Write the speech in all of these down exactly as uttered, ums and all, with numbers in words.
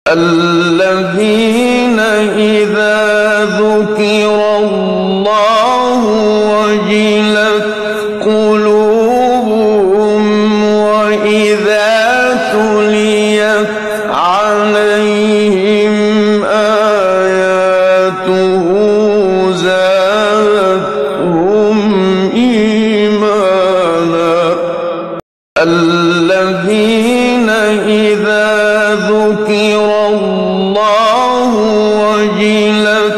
الذين إذا ذكر الله وجلت قلوبهم وإذا تليت عليهم آياته زادتهم إيمانا. الذين إذا ذكر الله وجلت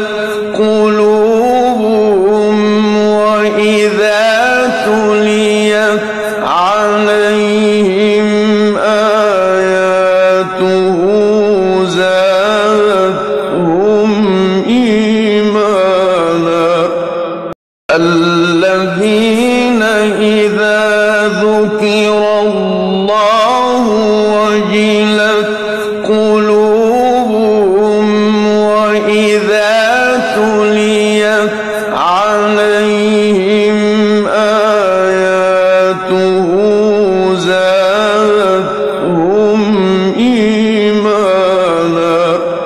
قلوبهم وإذا تليت عليهم آياته زادتهم إيمانا. الذين إذا ذكر الله وجلت قلوبهم وإذا تليت عليهم آياته زادتهم إيمانا.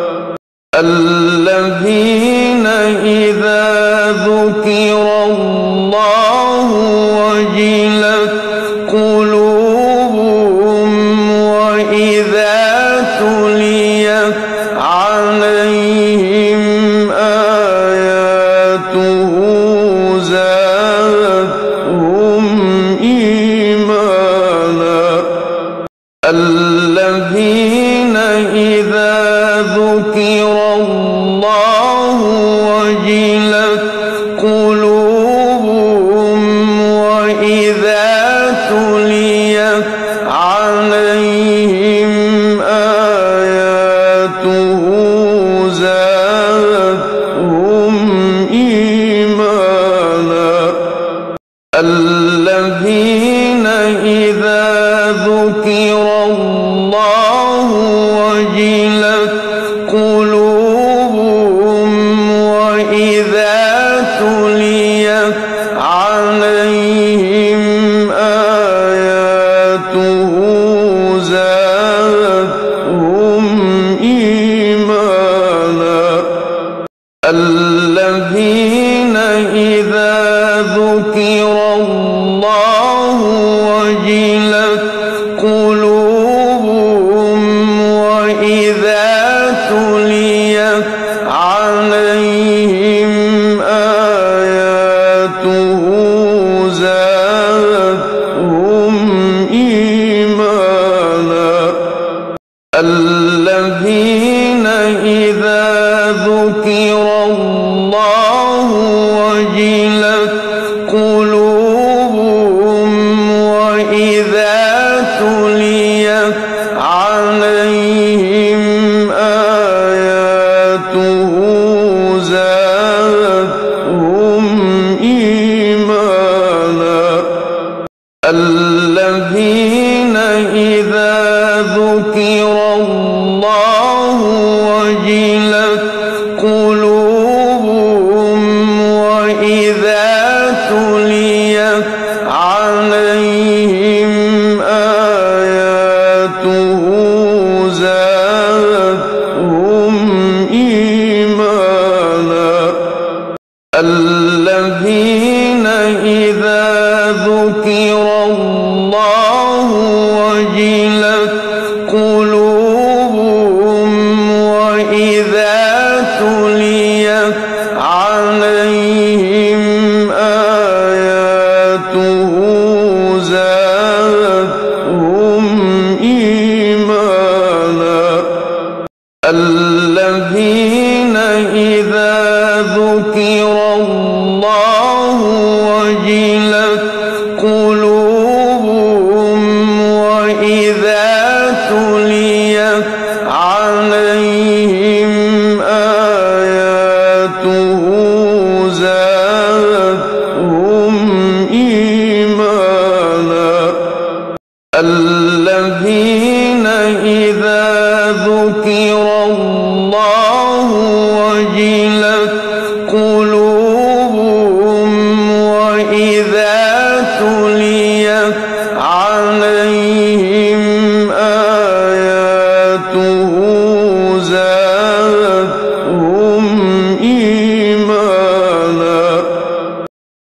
الذين إذا ذكر الله وجلت قلوبهم وإذا تليت عليهم آياته زادتهم إيمانا. الذين إذا ذكر الله وجلت قلوبهم وإذا تليت عليهم آياته زادتهم إيمانا. الذين إذا ذكر الله وجلت قلوبهم وإذا تليت عليهم آياته زادتهم إيمانا. الذين إذا ذكر الله وجلت قلوبهم وإذا تليت عليهم آياته زادتهم إيمانا. الذين إذا ذكر الله وجلت قلوبهم وإذا تليت عليهم آياته زادتهم إيمانا. الذين إذا ذكر الله وجلت قلوبهم وإذا تليت عليهم آياته زادتهم إيمانا. الذين إذا ذكر الله وجلت قلوبهم وإذا تليت عليهم آياته زادتهم إيمانا. الذين إذا ذكر الله وجلت قلوبهم وإذا تليت عليهم آياته زادتهم إيمانا. الذين إذا ذكر الله وجلت قلوبهم وإذا تليت عليهم آياته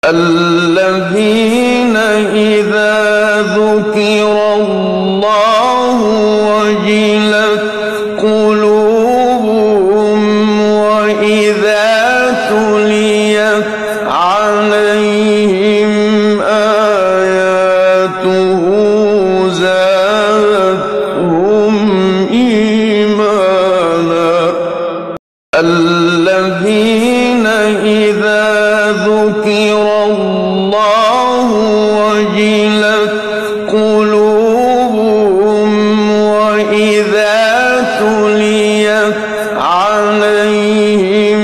الذين إذا ذكر الله وجلت قلوبهم وإذا تليت عليهم آياته زادتهم إيمانا الذين إذا ذكر الله وجلت قلوبهم وإذا تليت عليهم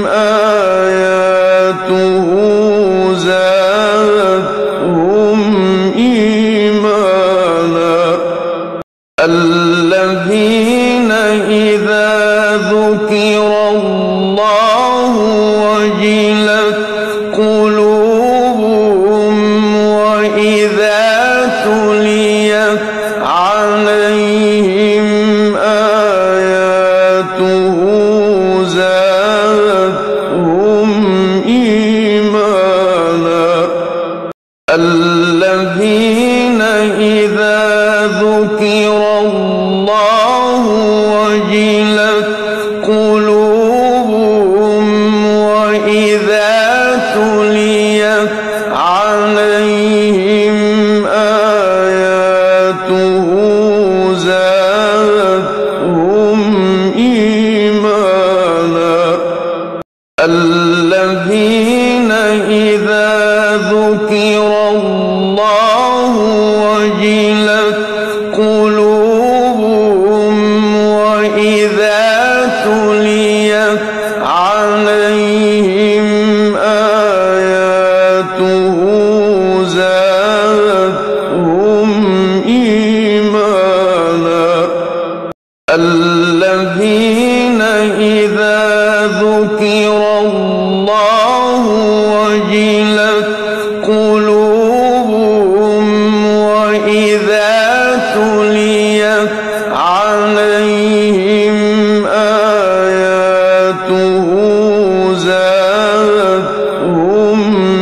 آياته زادتهم إيمانا الذين إذا ذكر الله وجلت قلوبهم وإذا تليت عليهم آياته زادتهم إيمانا الذين إذا ذكر الله وجلت قلوبهم وإذا تليت عليهم آياته زادتهم إيمانا الذين إذا ذكر الله وجلت قلوبهم وإذا تليت عليهم آياته زادتهم إيمانا الذين إذا ذكر الله وجلت قلوبهم وإذا تليت عليهم آياته زادتهم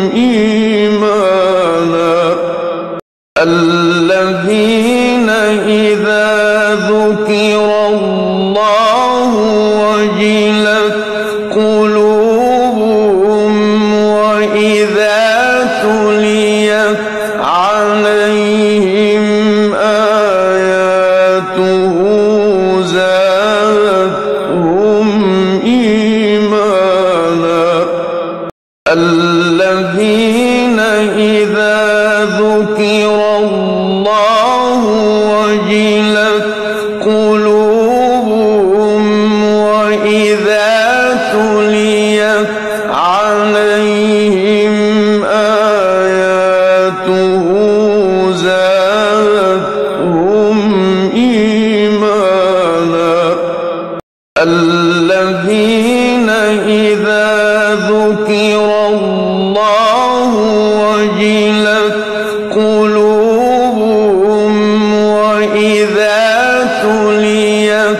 إيمانا الذين إذا ذكر الله وجلت قلوبهم وإذا تليت عليهم آياته زادتهم إيمانا الذين إذا ذكر الله وجلت قلوبهم وإذا تليت عليهم آياته زادتهم إيمانا الذين إذا ذكر الله وجلت قلوبهم وإذا تليت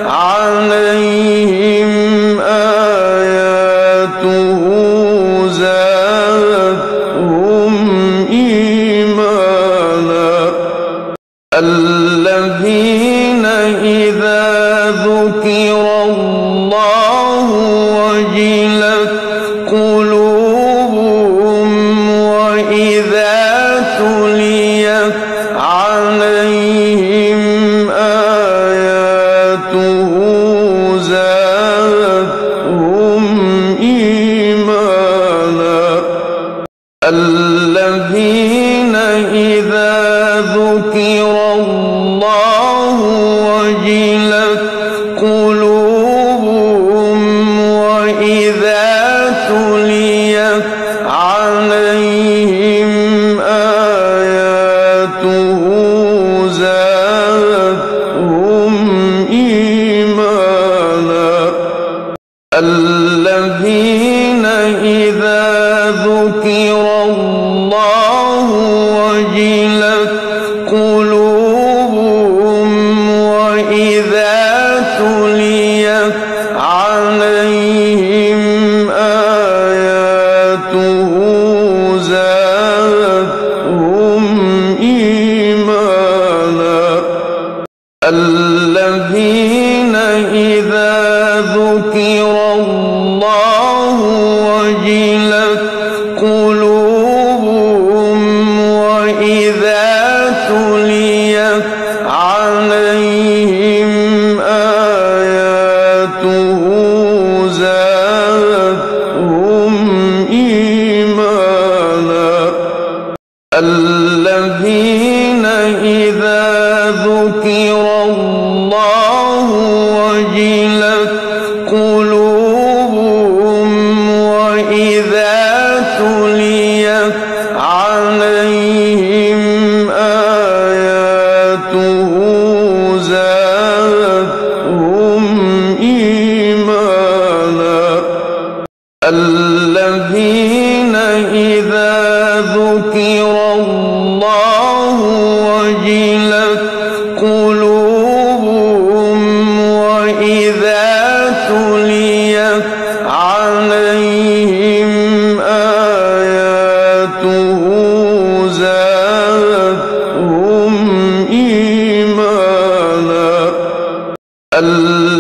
عليهم آياته زادتهم إيمانا الذين إذا ذكر الله وجلت قلوبهم وإذا تليت عليهم آياته زادتهم إيمانا الذين إذا ذكر الله وجلت قلوبهم وإذا تليت عليهم آياته زادتهم إيمانا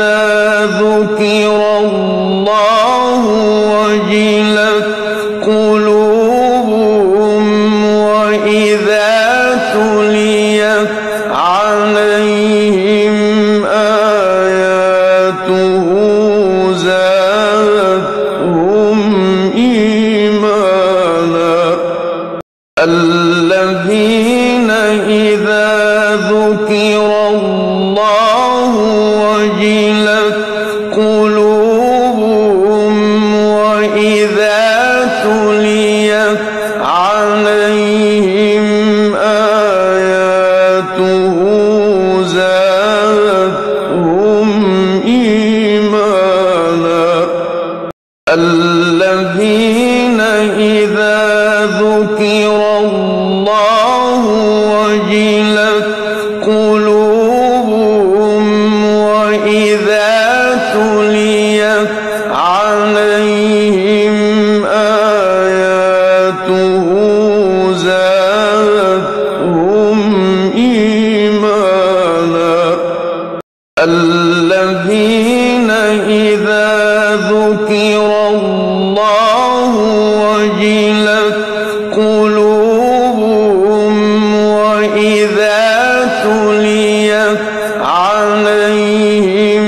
إذا ذكر الله وجلت قلوبهم وإذا تليت عليهم آياته زادتهم إيمانا الذين إذا ذكر الله وجلت قلوبهم وإذا تليت عليهم آياته زادتهم إيمانا الذين إذا ذكر الله وجلت قلوبهم وإذا تليت عليهم آياته زادتهم إيمانا الذين إذا ذكر الله وجلت قلوبهم وإذا تليت عليهم آياته زادتهم إيمانا الذين إذا ذكر الله وجلت قلوبهم وإذا تليت عليهم آياته زادتهم إيمانا الذين إذا ذكر الله وجلت قلوبهم وإذا تليت عليهم آياته زادتهم إيمانا إذا ذكر الله وجلت قلوبهم وإذا تليت عليهم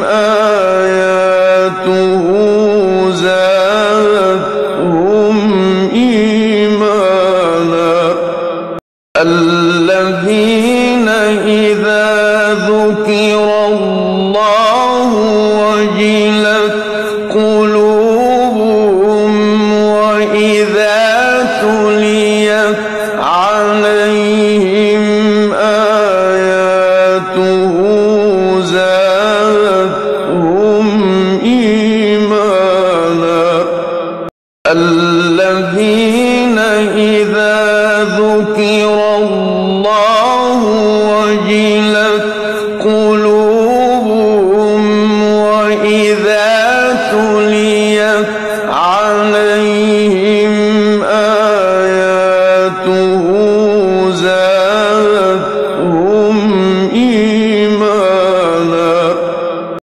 آياته زادتهم إيمانا الذين إذا